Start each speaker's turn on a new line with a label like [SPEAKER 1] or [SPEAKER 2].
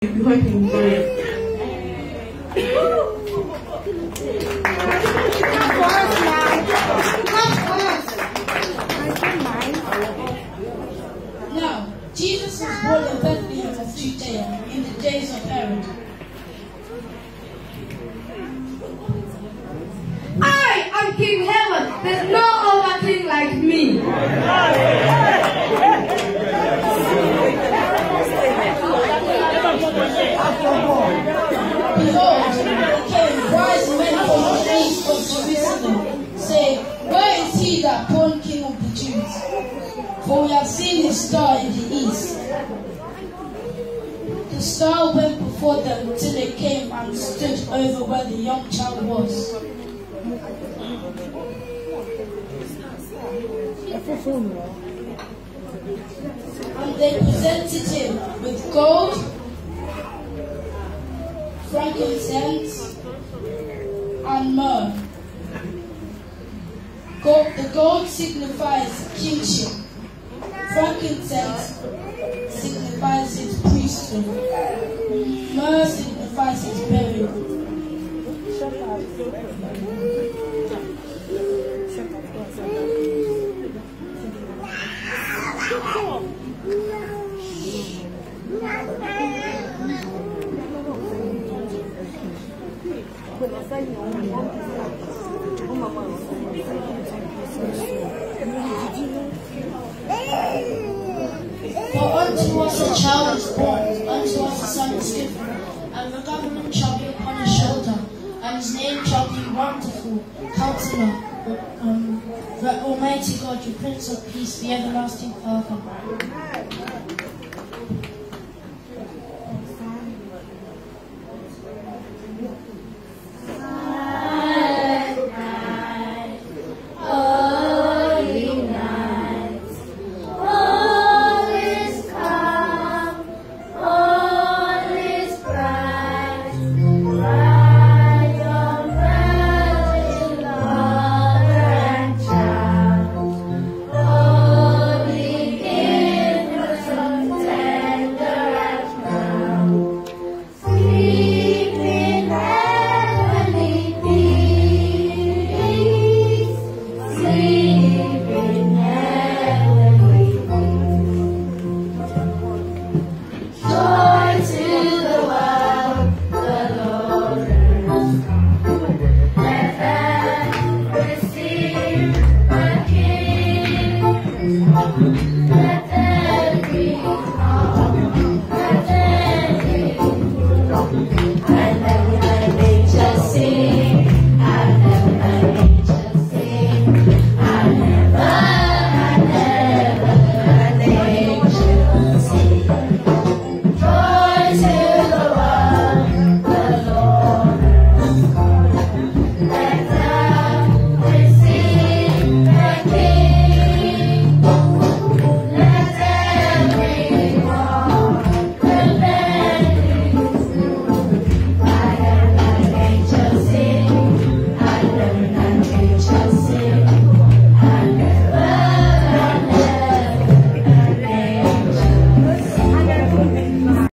[SPEAKER 1] Now, Jesus was born in Bethlehem of Judea in the days of Herod.
[SPEAKER 2] I am King Herod. There's no other king like me.
[SPEAKER 1] Behold, came wise men from the east of Jerusalem, saying, Where is he that born King of the Jews? For we have seen his star in the east. The star went before them till it came and stood over where the young child was. And they presented him with gold, frankincense, and myrrh. The gold signifies kingship. Frankincense signifies his priesthood. Myrrh signifies his burial. For unto us a child is born, unto us a son is given, and the government shall be upon his shoulder, and his name shall be Wonderful, Counselor, the Almighty God, the Prince of Peace, the Everlasting Father.